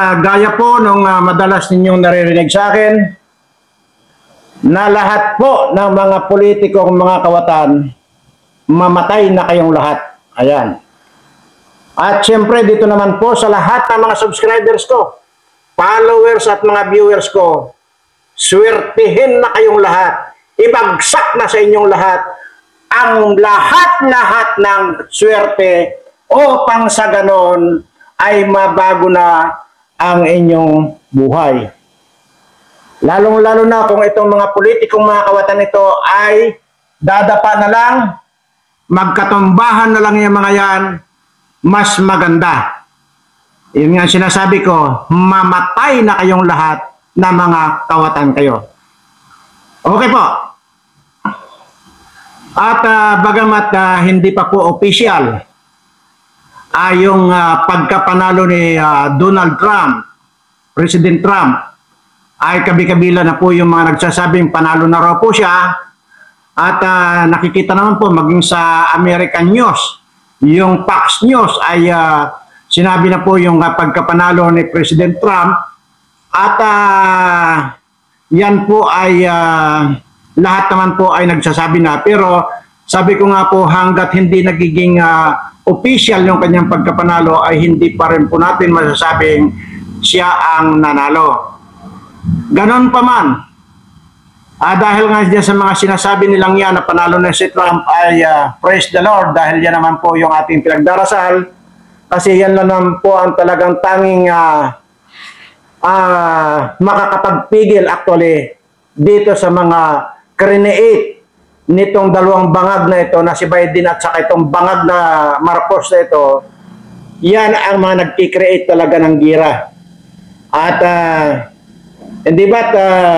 gaya po nung madalas ninyong naririnig sa akin, na lahat po ng mga politikong mga kawatan, mamatay na kayong lahat. Ayan. At syempre dito naman po sa lahat ng mga subscribers ko, followers at mga viewers ko, swertihin na kayong lahat. Ibagsak na sa inyong lahat ang lahat-lahat ng swerte upang sa ganon ay mabago na ang inyong buhay. Lalong-lalo na kung itong mga politikong mga kawatan ito ay dadapa na lang, magkatumbahan na lang yung mga yan, mas maganda. Yun nga sinasabi ko, mamatay na kayong lahat na mga kawatan kayo. Okay po. At bagamat hindi pa po official yung pagkapanalo ni Donald Trump, President Trump, ay kabi-kabila na po yung mga nagsasabing panalo na raw po siya. At nakikita naman po maging sa American News, yung Fox News ay sinabi na po yung pagkapanalo ni President Trump. At yan po ay lahat naman po ay nagsasabi na. Pero sabi ko nga po, hanggat hindi nagiging official yung kanyang pagkapanalo ay hindi pa rin po natin masasabing siya ang nanalo. Ganon pa man, dahil nga dyan sa mga sinasabi nilang yan na panalo na si Trump ay praise the Lord, dahil yan naman po yung ating pinagdarasal, kasi yan naman po ang talagang tanging makakapagpigil actually dito sa mga create nitong dalawang bangag na ito na si Biden at saka itong bangag na Marcos na ito. Yan ang mga nagki-create talaga ng gira. At hindi ba't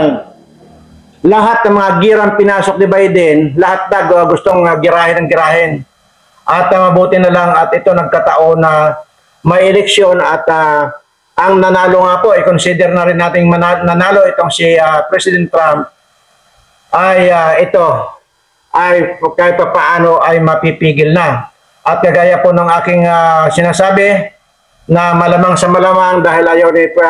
lahat ng mga girang pinasok ni Biden, lahat na gustong girahin ng girahin. At mabuti na lang at ito nagkataon na may eleksyon at ang nanalo nga po, i-consider na rin natin nanalo itong si President Trump, ay ito ay kahit pa paano ay mapipigil na. At kagaya po ng aking sinasabi na malamang sa malamang dahil ayaw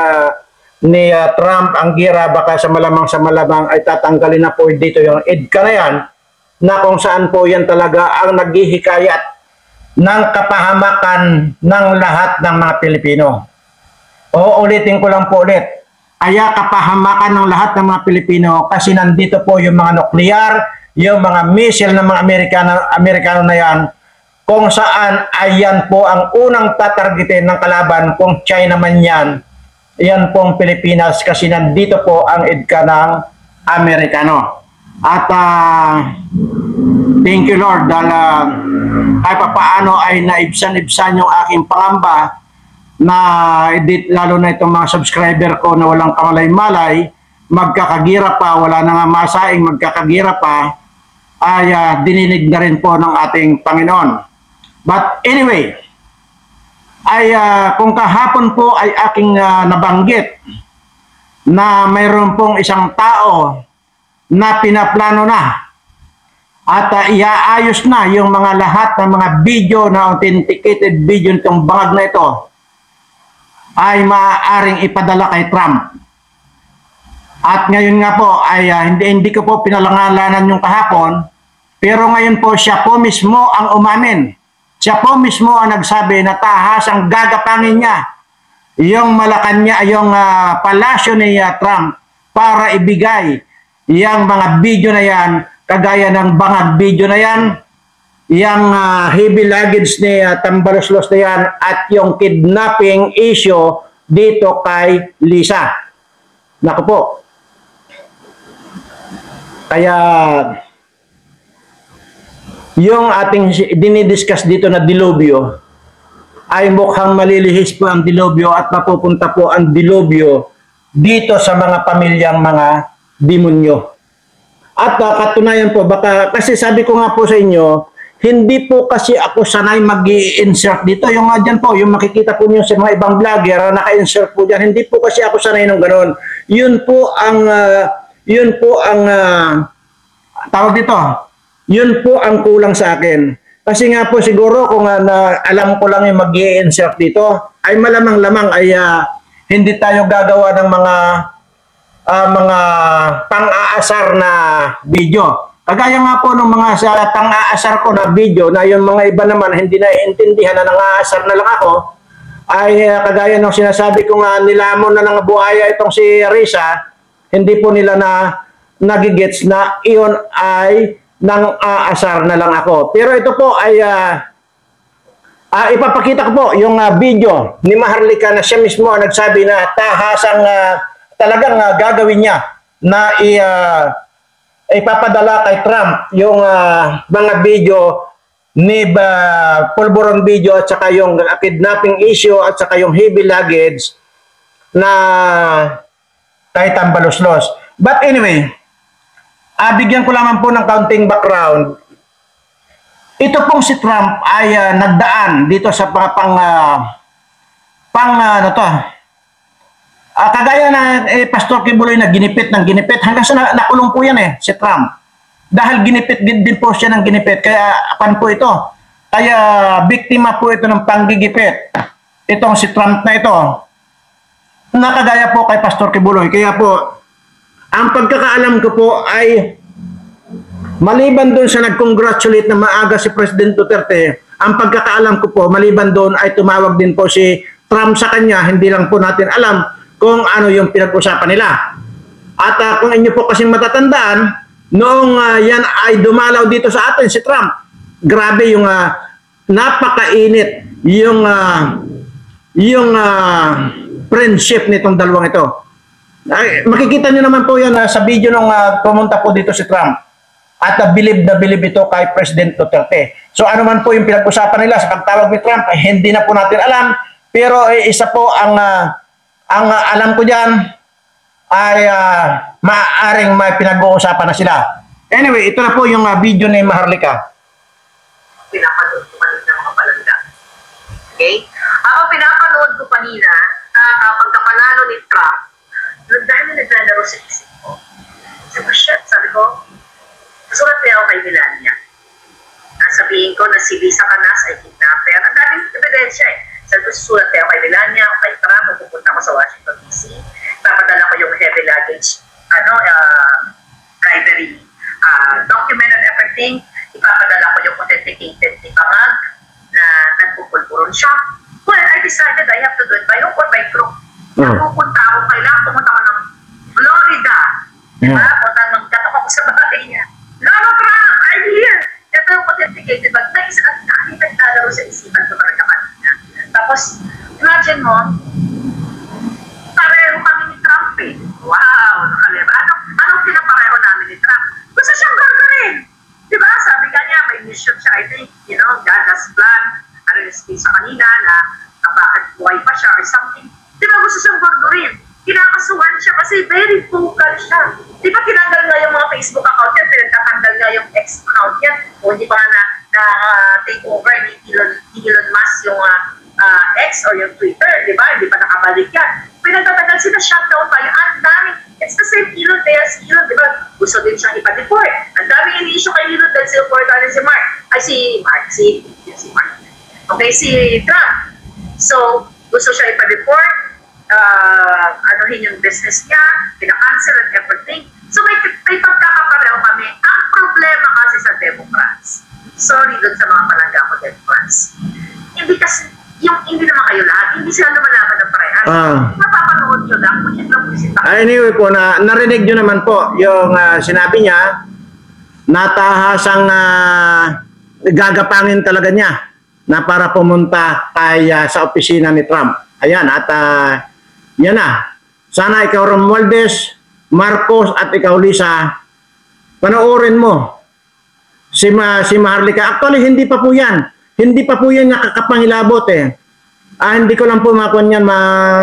ni Trump ang gira, baka sa malamang ay tatanggalin na po dito yung EDCA na yan, na kung saan po yan talaga ang naghihikayat ng kapahamakan ng lahat ng mga Pilipino. Uulitin ko lang po ulit, kaya kapahamakan ng lahat ng mga Pilipino kasi nandito po yung mga nuklear, yung mga missile ng mga Amerikano na yan, kung saan ayan po ang unang tatargetin ng kalaban kung China man yan, yan pong Pilipinas kasi nandito po ang EDCA ng Amerikano. At thank you Lord dahil ay papaano ay naibsan-ibsan yung aking pangamba na lalo na itong mga subscriber ko na walang kamalay-malay, magkakagira pa, wala na nga masaing magkakagira pa, ay dininig na rin po ng ating Panginoon. But anyway, ay kung kahapon po ay aking nabanggit na mayroon pong isang tao na pinaplano na at iaayos na yung mga lahat ng mga video na authenticated video nitong bangag na ito ay maaaring ipadala kay Trump. At ngayon nga po ay hindi ko po pinalangalanan yung kahapon, pero ngayon po siya po mismo ang umamin. Siya po mismo ang nagsabi na tahas ang gagapangin niya yung Malacanang, yung palasyo ni Trump para ibigay yung mga video na yan, kagaya ng bangag video na yan, yung heavy luggage ni Tambaluslos na yan, at yung kidnapping issue dito kay Lisa. Naku po. Kaya yung ating dinidiscuss dito na dilubyo ay mukhang malilihis po ang dilubyo at mapupunta po ang dilubyo dito sa mga pamilyang mga demonyo. At katunayan po, baka kasi sabi ko nga po sa inyo, hindi po kasi ako sanay mag-i-insert dito. Yung nga dyan po, yung makikita po niyo sa mga ibang vlogger, naka-insert po dyan. Hindi po kasi ako sanay ng gano'n. Yun po ang tawag dito. Yun po ang kulang sa akin. Kasi nga po siguro kung alam ko lang yung mag-i-insert dito, ay malamang-lamang ay hindi tayo gagawa ng mga pang-aasar na video. Kagaya nga po ng mga sa pang-aasar ko na video na yung mga iba naman hindi na intindihan na nang-aasar na lang ako, ay kagaya ng sinasabi ko nga nilamon na ng buhaya itong si Risa, hindi po nila na nagigets na iyon ay nang-aasar na lang ako. Pero ito po ay ipapakita ko po yung video ni Maharlika na siya mismo nagsabi na tahasang talagang gagawin niya na ipapadala kay Trump yung mga video ni Pulburon video at saka yung kidnapping issue at saka yung heavy luggage na kay Tambaluslos. But anyway, bigyan ko lamang po ng kaunting background. Ito pong si Trump ay nagdaan dito sa kagaya na Pastor Kibuloy na ginipit ng ginipit hanggang sa nakulong po yan si Trump. Dahil ginipit din po siya ng ginipit. Kaya apan po ito. Kaya biktima po ito ng panggigipit. Itong si Trump na ito. Nakagaya po kay Pastor Kibuloy. Kaya po, ang pagkakaalam ko po ay maliban doon sa nag-congratulate na maaga si President Duterte, ang pagkakaalam ko po, maliban doon ay tumawag din po si Trump sa kanya. Hindi lang po natin alam kung ano yung pinag-usapan nila. At kung inyo po kasi matatandaan, noong yan ay dumalaw dito sa atin si Trump, grabe yung napakainit yung friendship nitong dalawang ito. Makikita nyo naman po yan sa video nung pumunta po dito si Trump. At bilib na bilib ito kay President Duterte. So ano man po yung pinag-usapan nila sa pagtawag ni Trump, hindi na po natin alam. Pero isa po ang alam ko dyan ay maaaring may pinag-uusapan na sila. Anyway, ito na po yung video ni Maharlika. Pinapanood ko kanina mga palanda. Okay? Ako pinapanood ko kanina kapag kapanalo ni Trump, dahil naglalaro sa isip ko. Sabi ko, sulat niya ako kay Melania. Sabihin ko na si Lisa Canas ay kidnapper. Ang daming ebidensya Sabi ko, susulat niya ako kay Melania, kay Trump, pupunta ako sa Washington DC. Papadala ko yung heavy luggage, bribery document and everything. Ipapadala ko yung authenticated ni Bangag na nagpupulburon siya. Well, I decided I have to do it by hook or by crook. Pupunta ako, kailangan pumunta ako ng Florida. Diba? Punta magkatok ako sa bahay niya. Lalo Trump, I'm here. Ito yung authenticated bag. Naglalaro sa isipan ko talaga kanina. Tapos, imagine mo, pareho kami ni Trump eh. Wow, nakaliba. Anong pinapareho namin ni Trump? Gusto siyang gagarin. Diba? Sabi ka niya, may mission siya, I think, God has plan. Ano yung space sa kanina na bakit buhay pa siya or something. Diba gusto siyang gagarin? Kinakasuhan siya kasi very vocal siya. Di ba tinanggal nga yung mga Facebook account yan, pinagtatanggal nga yung X account yan, o hindi pa nga na-take over ni Elon Musk yung X or yung Twitter, di ba? Hindi pa nakabalik yan. Pinagtatanggal sila, shutdown pa yung ang daming, it's the same Elon, there's Elon, di ba? Gusto din siyang ipa-deport. Ang daming ini-issue kay Elon dahil sinuportahan si Mark. Ay, si Mark. Okay, si Trump. So, gusto siya ipa-deport, anuhin yung business niya, pinakancel and everything. So may pagkakapareho kami. Ang problema kasi sa Democrats, sorry dun sa mga palangga ko Democrats, hindi kasi, hindi naman kayo lahat, hindi sila lumalaban ng parehas. Napapanood nyo lang, kung yan lang bisita. Anyway po, narinig nyo naman po yung sinabi niya, natahasang gagapangin talaga niya na para pumunta kay sa opisina ni Trump. Ayan, at yan na. Sana ikaw Romualdez, Marcos at ikaw Lisa, panoorin mo si Maharlika. Actually, hindi pa po yan. Hindi pa po yan nakakapangilabot eh. Hindi ko lang po makuha yan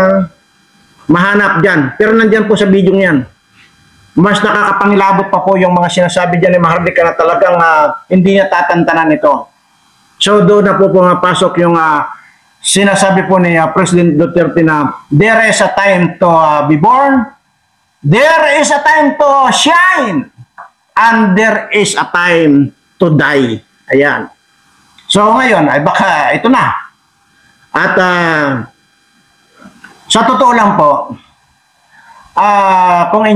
mahanap dyan. Pero nandyan po sa video yan. Mas nakakapangilabot pa po yung mga sinasabi dyan ni Maharlika na talagang hindi niya tatantanan ito. So doon na po pumapasok yung sinasabi po ni President Duterte na there is a time to be born, there is a time to shine, and there is a time to die. Ayan. So ngayon, ay baka ito na. At Sa totoo lang po, kung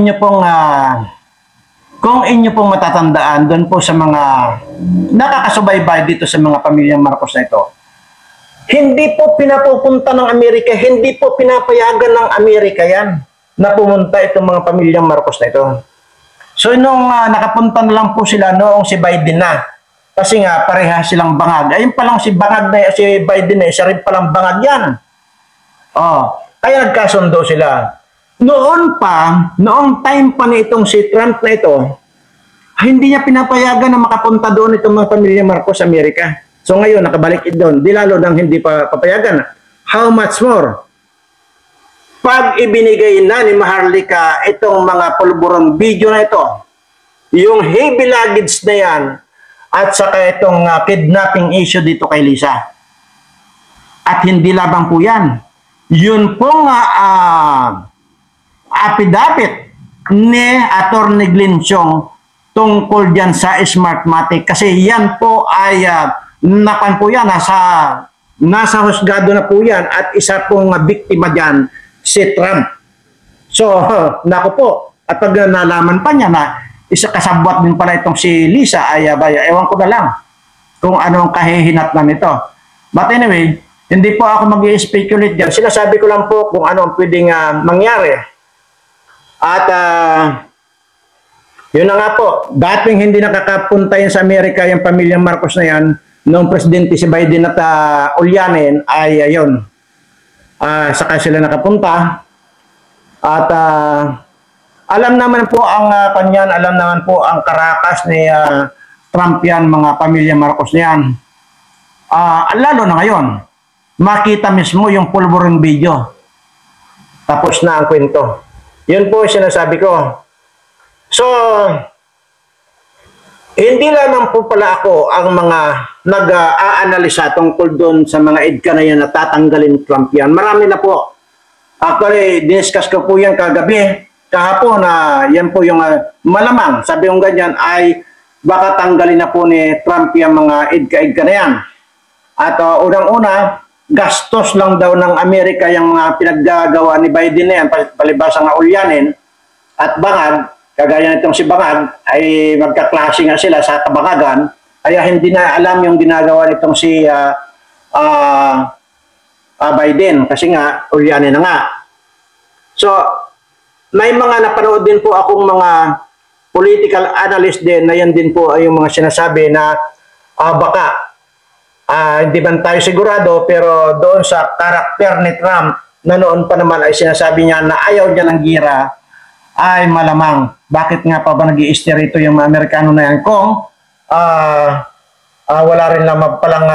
inyo pong matatandaan doon po sa mga nakakasubaybay dito sa mga pamilyang Marcos na ito, hindi po pinapupunta ng Amerika, hindi po pinapayagan ng Amerika yan na pumunta itong mga pamilyang Marcos na ito. So nung nakapunta na lang po sila noong si Biden na, kasi nga pareha silang bangag. Ayun pa lang si Biden na, isa rin palang bangag yan. Kaya nagkasundo sila. Noong time pa nitong si Trump na ito, hindi niya pinapayagan na makapunta doon itong mga pamilya Marcos sa Amerika. So ngayon, nakabalik doon. Di lalo nang hindi pa papayagan. How much more? Pag ibinigay na ni Maharlika itong mga pulburon video na ito, yung heavy luggage na yan, at saka itong kidnapping issue dito kay Lisa. At hindi labang po yan. Yun pong affidavit ni Atty. Glenn Chong tungkol dyan sa Smartmatic. Kasi yan po ay napan po yan, nasa husgado na po yan at isa pong biktima dyan, si Trump. So, nako po, at pag nalaman pa niya na isa kasabwat din pala itong si Lisa, ay ewan ko na lang kung anong kahihinatnan nito. But anyway, hindi po ako mag-i-speculate dyan. Sinasabi ko lang po kung ano ang pwedeng mangyari. At yun na nga po, dating hindi nakakapunta yan sa Amerika yung pamilyang Marcos na yan, noong presidente si Biden at ulyanin, ay yun. Saka sila nakapunta. At alam naman po ang kanyan, alam naman po ang karakas ni Trump yan, mga pamilya Marcos niyan. Lalo na ngayon, makita mismo yung pulburon video. Tapos na ang kwento. Yun po sinasabi ko. So, hindi lamang po pala ako ang mga nag-aanalisa tungkol doon sa mga EDCA na yan na tatanggalin Trump yan. Marami na po. Actually, discuss ko po yan kahapon na yan po yung malamang, sabi yung ganyan, ay baka tanggalin na po ni Trump yung mga EDCA na yan. At unang-una, gastos lang daw ng Amerika yung mga pinaggagawa ni Biden na yan, palibasa nga ulyanin at bangag. Kagaya nitong si Bangag, ay magkaklase nga sila sa kabangagan, kaya hindi na alam yung ginagawa nitong si Biden, kasi nga, ulyanin na nga. So, may mga napanood din po akong mga political analyst din, na yan din po ay yung mga sinasabi na baka, hindi man tayo sigurado, pero doon sa karakter ni Trump, na noon pa naman ay sinasabi niya na ayaw niya ng gira, ay malamang. Bakit nga pa ba nag-i-steer ito yung mga Amerikano na yan kung wala rin naman palang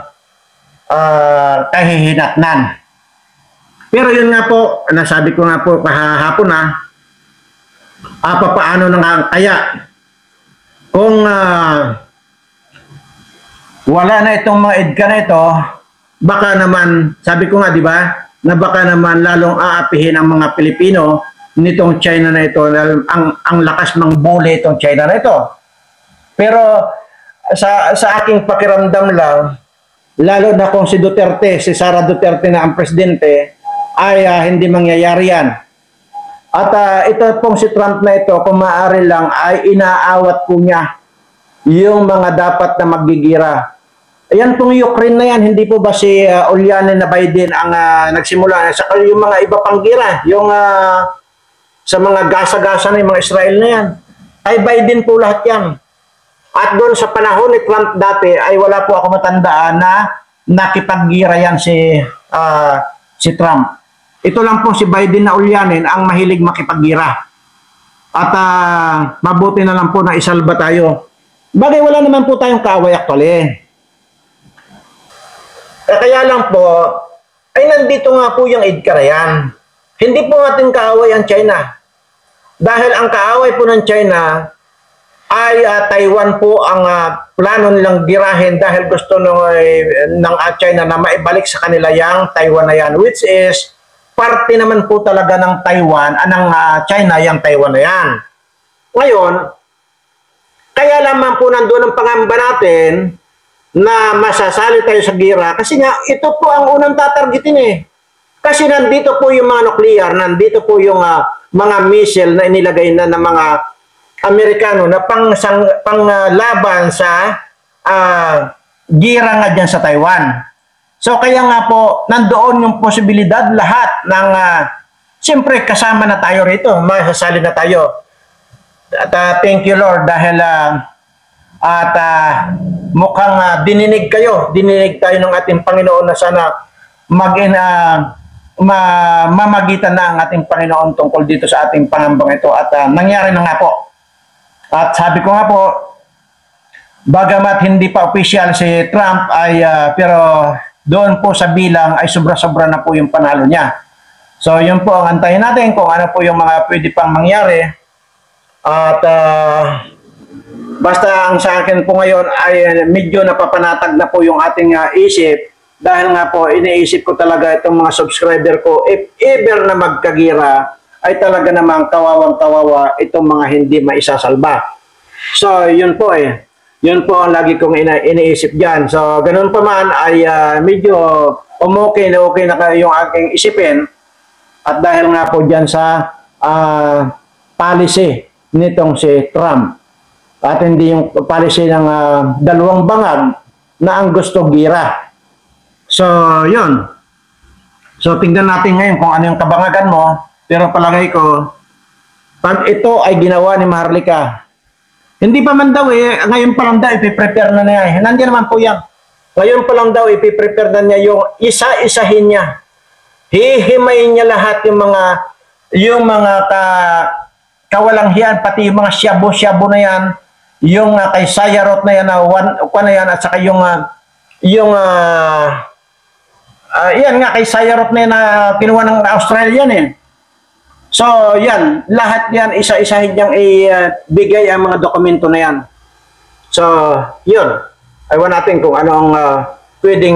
kahihinatnan. Pero yun nga po, nasabi ko nga po kahapon na papaano na nga kaya kung wala na itong mga EDCA na ito, baka naman, sabi ko nga di ba, na baka naman lalong aapihin ang mga Pilipino nitong China na ito, ang lakas ng bole itong China na ito. Pero sa aking pakiramdam lang, lalo na kung si Duterte, si Sara Duterte na ang presidente, ay hindi mangyayari yan. At ito pong si Trump na ito, kung maaari lang, ay inaawat po niya yung mga dapat na magigira. Ayan pong Ukraine na yan, hindi po ba si Ulyanin na Biden ang nagsimula? Saka yung mga iba pang gira, yung sa mga gasa-gasa ng mga Israel na yan, ay Biden po lahat yan. At doon sa panahon ni Trump dati, ay wala po ako matandaan na nakipaggira yan si Trump. Ito lang po si Biden na ulyanin ang mahilig makipaggira. At mabuti na lang po na isalba tayo. Bagay wala naman po tayong kaaway actually. Kaya lang po, ay nandito nga po yung EDCA na yan. Hindi po natin kaaway ang China. Dahil ang kaaway po ng China ay Taiwan po ang plano nilang girahin dahil gusto ng China na maibalik sa kanila yung Taiwan na yan, which is parte naman po talaga ng Taiwan, ng China yung Taiwan na yan. Ngayon, kaya lamang po nandun ang pangamba natin na masasali tayo sa gira kasi nga ito po ang unang tatargetin eh. Kasi nandito po yung mga nuclear, nandito po yung mga missile na inilagay na ng mga Amerikano na panglaban sa gira nga dyan sa Taiwan. So kaya nga po, nandoon yung posibilidad lahat ng, siyempre kasama na tayo rito, masasali na tayo. At thank you Lord dahil mukhang dininig tayo ng ating Panginoon na sana mamagitan na ang ating Panginoon tungkol dito sa ating pangambang ito at nangyari na nga po. At sabi ko nga po, bagamat hindi pa official si Trump pero doon po sa bilang ay sobra-sobra na po yung panalo niya. So yun po ang antayin natin kung ano po yung mga pwede pang mangyari. At basta ang sa akin po ngayon ay medyo napapanatag na po yung ating isip dahil nga po iniisip ko talaga itong mga subscriber ko if ever na magkagira ay talaga namang kawawang-kawawa itong mga hindi maisasalba. So, yun po Yun po ang lagi kong iniisip dyan. So, ganun pa man ay medyo okay na yung aking isipin. At dahil nga po dyan sa policy nitong si Trump. At hindi yung policy ng dalawang bangag na ang gusto gira. So, yun. So, tingnan natin ngayon kung ano yung kabangagan mo. Pero palagay ko, pag ito ay ginawa ni Maharlika, hindi pa man daw ngayon pa lang daw ipiprepare na niya. Nandiyan naman po yan. Ngayon pa lang daw ipiprepare na niya yung isa-isahin niya. Hihimayin niya lahat yung mga kawalanghian, pati yung mga shabu-shabu na yan, yung kay Sayarot na yan, na yan, at saka yan nga kay Sayarot na yan na kinuha ng Australian So, yan. Lahat yan, isa-isahin niyang ibigay ang mga dokumento na yan. So, yun. Ayaw natin kung ano ang pwedeng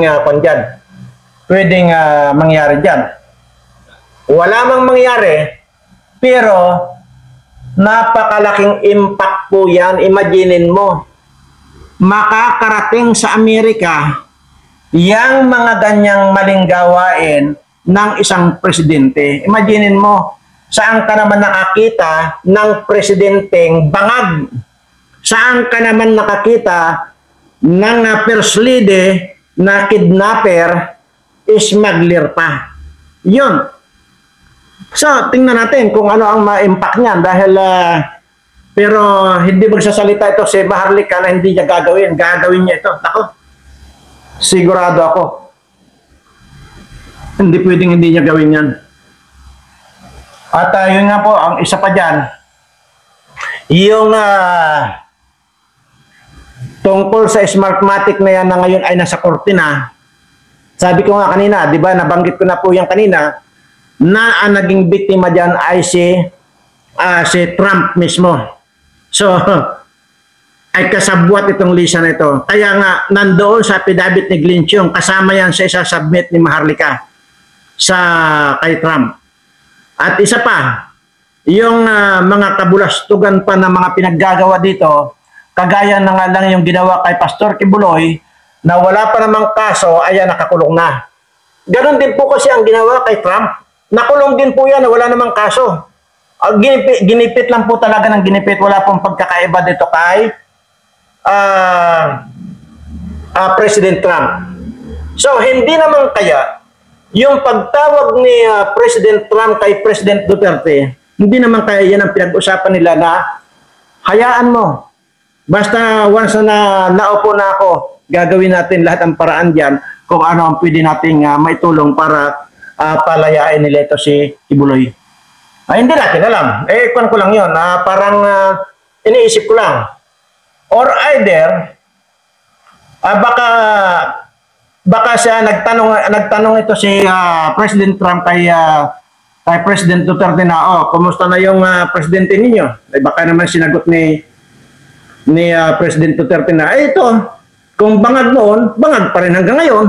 mangyari dyan. Wala mang mangyari, pero napakalaking impact po yan. Imaginin mo, makakarating sa Amerika yang mga ganyang maling gawain ng isang presidente. Imaginin mo, saan ka naman nakakita ng presidenteng bangag? Saan ka naman nakakita ng first lady na kidnapper, smuggler pa? Yun. So, tingnan natin kung ano ang ma-impact niyan dahil pero hindi magsasalita ito si Maharlika na hindi niya gagawin. Gagawin niya ito. Ako, sigurado ako. Hindi pwedeng hindi niya gawin yan. At yun nga po, ang isa pa dyan, yung tungkol sa Smartmatic na yan na ngayon ay nasa korte na. Sabi ko nga kanina, di ba, nabanggit ko na po yan kanina, na ang naging biktima dyan ay si Trump mismo. So, ay kasabwat itong Lisa na ito. Kaya nga, nandoon sa affidavit ni Glenn Chiong, kasama yan sa isa-submit ni Maharlika kay Trump. At isa pa, yung mga kabulastugan pa na mga pinaggagawa dito, kagaya na nga lang yung ginawa kay Pastor Kibuloy, na wala pa namang kaso, ayan, nakakulong na. Ganon din po kasi ang ginawa kay Trump. Nakulong din po yan na wala namang kaso. Ginipit lang po talaga ng ginipit. Wala pong pagkakaiba dito kay President Trump. So, hindi naman kaya yung pagtawag ni President Trump kay President Duterte, hindi naman kaya yan ang pinag-usapan nila na hayaan mo. Basta once na naupo na ako, gagawin natin lahat ang paraan dyan kung ano ang pwede nating maitulong para palayain nila ito si Kibuloy. Hindi natin alam. Kung ko lang yun. Parang iniisip ko lang. Or either, baka siya nagtanong ito si President Trump kay President Duterte na, kumusta na yung presidente ninyo? Baka naman sinagot ni President Duterte na, ito, kung bangag noon, bangag pa rin hanggang ngayon.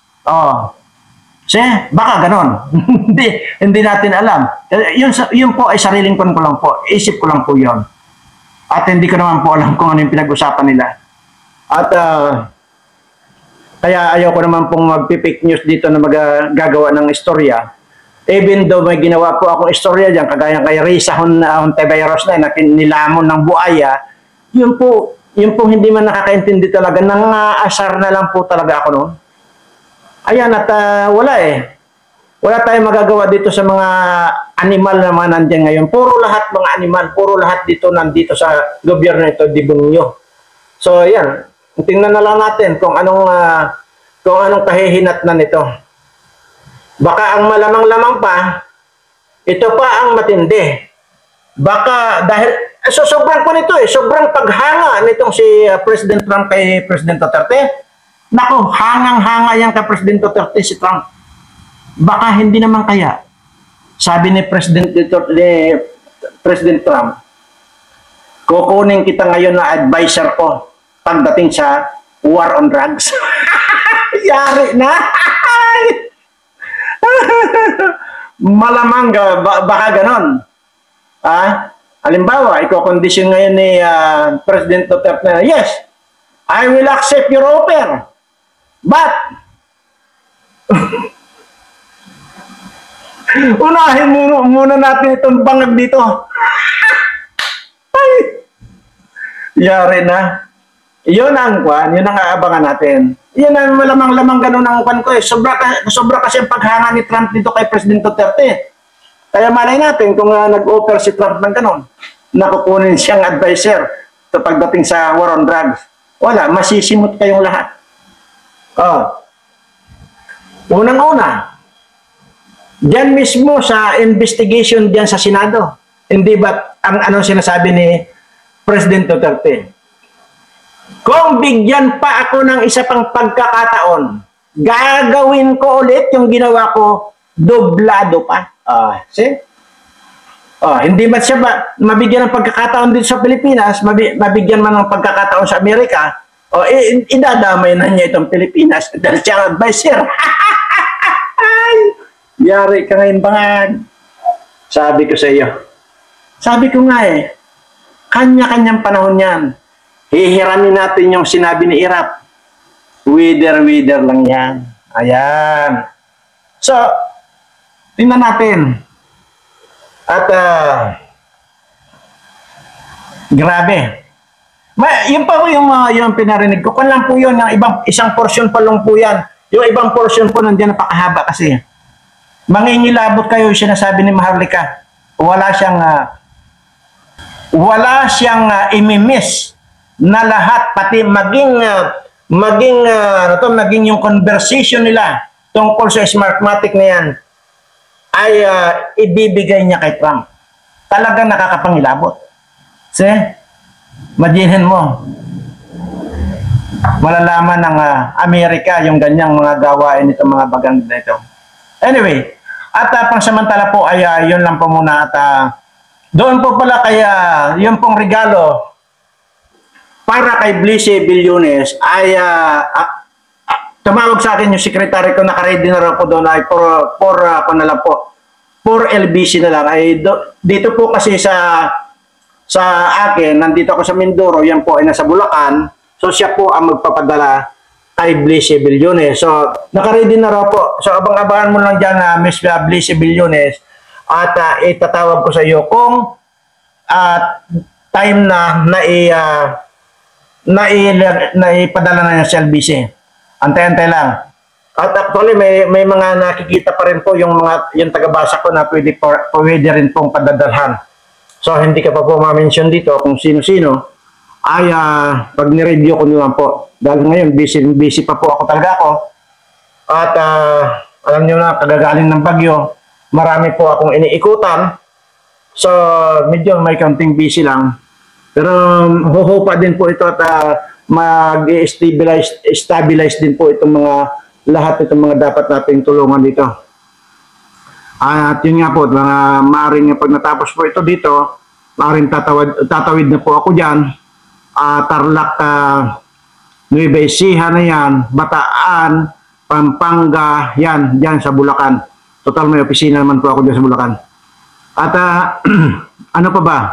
Baka ganon. hindi natin alam. Yun po ay sariling ko lang po. Isip ko lang po yun. At hindi ko naman po alam kung ano yung pinag-usapan nila. At kaya ayaw ko naman pong mag-fake news dito na magagawa ng istorya. Even though may ginawa po akong istorya dyan, kagaya kay Risa Hontiveros na nilamon ng buaya, yun po hindi man nakakaintindi talaga, nangaasar na lang po talaga ako noon. Ayan, at wala eh. Wala tayong magagawa dito sa mga animal na mga nandiyan ngayon. Puro lahat mga animal, puro lahat dito nandito sa gobyerno ito, dibunyo. So, ayan. Tingnan na lang natin kung anong kahihinatnan nito. Baka ang malamang-lamang pa, ito pa ang matindi. Baka dahil, so sobrang po nito eh, sobrang paghanga nitong si President Trump kay President Duterte. Naku, hangang-hanga yan kay President Duterte si Trump. Baka hindi naman kaya. Sabi ni President Trump, kukunin kita ngayon na advisor ko pagdating sa war on drugs. Yari na. Malamang baka ganon. Halimbawa, iko-condition ngayon ni President Duterte na, yes, I will accept your offer. But, unahin muna natin itong bangag dito. Ay, yari na. Yun ang aabangan natin. Yun ang malamang-lamang ganun ang kwan ko eh. Sobra kasi ang paghanga ni Trump dito kay President Duterte. Kaya malay natin kung nag-offer si Trump ng ganun, nakukunin siyang advisor sa pagdating sa war on drugs. Wala, masisimot kayong lahat. Unang-una, diyan mismo sa investigation diyan sa Senado, hindi ba ang sinasabi ni President Duterte? Kung bigyan pa ako ng isa pang pagkakataon, gagawin ko ulit yung ginawa ko, doblado pa. See? Hindi ba siya mabigyan ng pagkakataon dito sa Pilipinas, mabigyan man ng pagkakataon sa Amerika, idadamay na niya itong Pilipinas dahil siya advisor. Yari ka ngayon bangag. Sabi ko sa iyo. Sabi ko nga eh, kanya-kanyang panahon yan. Hihiramin natin yung sinabi ni Irap. Wither lang yan. Ayan. So, tingnan natin. At, grabe. Yun pa po yung pinarinig ko. Kung lang po yun, yung isang portion pa lang po yan. Yung ibang portion po nandiyan napakahaba kasi. Mangingilabot kayo yung sinasabi ni Maharlika. Wala siyang imimiss na lahat, pati maging yung conversation nila tungkol sa Smartmatic na yan ay ibibigay niya kay Trump. Talagang nakakapangilabot. See? Imagine mo. Malalaman ng Amerika yung ganyang mga gawain nitong mga bagang nito. Anyway, at pangsamantala po ay yun lang po muna at doon po pala kaya yung pong regalo para kay Blise Billones ay tumawag sa akin yung secretary ko, naka-ready na raw po doon ay for LBC na lang. Ay, dito po kasi sa akin, nandito ako sa Mindoro, yan po ay nasa Bulacan, so siya po ang magpapadala kay Blise Billones. So, naka-ready na raw po. So, abang-abangan mo lang dyan Miss Blise Billones at itatawag ko sa iyo kung time na ipadala na niya sa LBC. Antay-antay lang. At actually, may mga nakikita pa rin po yung taga-basa ko na pwede rin pong padadalhan. So, hindi ka pa po ma-mention dito kung sino-sino. Ay, pag ni-review ko naman po. Dahil ngayon, busy pa po ako talaga ako. At alam niyo na, kagagaling ng bagyo, marami po akong iniikutan. So, medyo may counting busy lang. Pero huhupa din po ito at mag-stabilize din po itong lahat itong mga dapat nating tulungan dito. At yun nga po, maaaring pag natapos po ito dito, maaaring tatawid na po ako dyan. Tarlac, Nueva Ecija na yan, Bataan, Pampanga, yan, dyan sa Bulacan. Total may opisina naman po ako dyan sa Bulacan. At ano pa ba?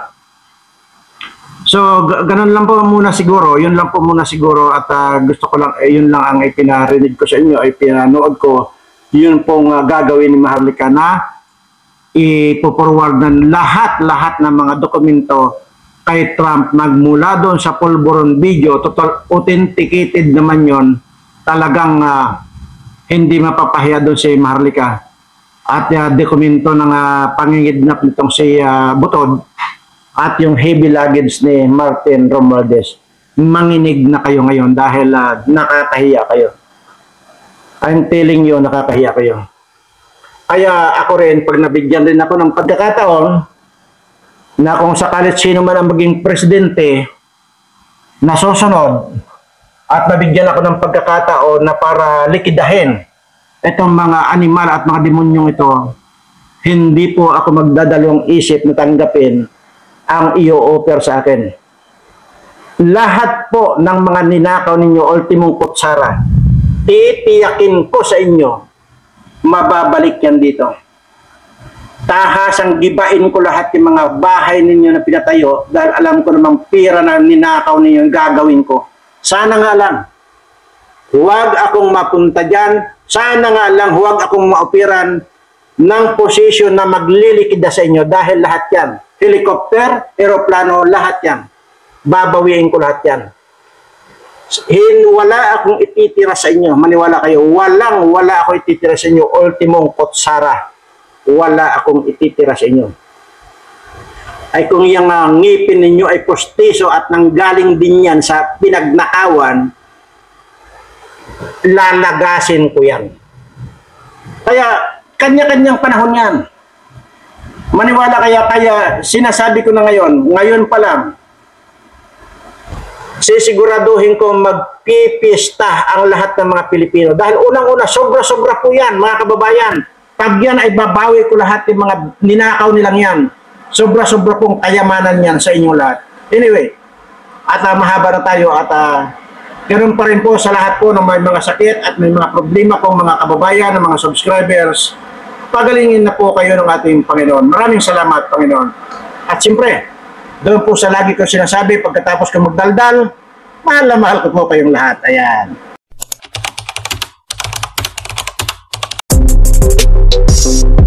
So, ganun lang po muna siguro. Yun lang po muna siguro. At gusto ko lang, yun lang ang ipinarinig ko sa inyo, ay pinanood ko. Yun pong gagawin ni Maharlika na ipo-forward ng lahat-lahat ng mga dokumento kay Trump magmula doon sa pulburon video. Total authenticated naman yon, talagang hindi mapapahiya doon si Maharlika. At dokumento ng pangingidnap nitong si Butod at yung heavy luggage ni Martin Romualdez. Manginig na kayo ngayon dahil nakakahiya kayo. I'm telling you, nakakahiya kayo. Kaya ako rin, pag nabigyan rin ako ng pagkakataon na kung sakalit sino man ang maging presidente na susunod at nabigyan ako ng pagkakataon na para likidahin itong mga animal at mga demonyong ito, hindi po ako magdadalawang isip na tanggapin ang i-offer sa akin. Lahat po ng mga ninakaw ninyo, ultimong kutsara, titiyakin ko sa inyo, mababalik yan dito. Tahasang gibain ko lahat yung mga bahay ninyo na pinatayo dahil alam ko namang pira na ninakaw ninyo gagawin ko. Sana nga lang, huwag akong mapunta dyan. Sana nga lang, huwag akong maupiran ng posisyon na maglilikida sa inyo dahil lahat yan. Helicopter, aeroplano, lahat yan. Babawiin ko lahat yan. Wala akong ititira sa inyo. Maniwala kayo. Wala ako ititira sa inyo. Ultimong kutsara. Wala akong ititira sa inyo. Ay kung yung ngipin ninyo ay postiso at nanggaling din yan sa pinagnakawan, lalagasin ko yan. Kaya kanya-kanyang panahon yan. Maniwala kaya sinasabi ko na ngayon pa lang, sisiguraduhin ko magpipista ang lahat ng mga Pilipino. Dahil unang-una, sobra-sobra po yan, mga kababayan. Pag yan ay babawi ko lahat ng mga ninakaw nilang yan. Sobra-sobra pong kayamanan yan sa inyong lahat. Anyway, at mahaba na tayo at ganoon pa rin po sa lahat po ng may mga sakit at may mga problema pong mga kababayan, ng mga subscribers. Pagalingin na po kayo ng ating Panginoon. Maraming salamat, Panginoon. At siyempre, doon po sa lagi ko sinasabi, pagkatapos ko magdaldal, mahal na mahal ko po kayong lahat. Ayan.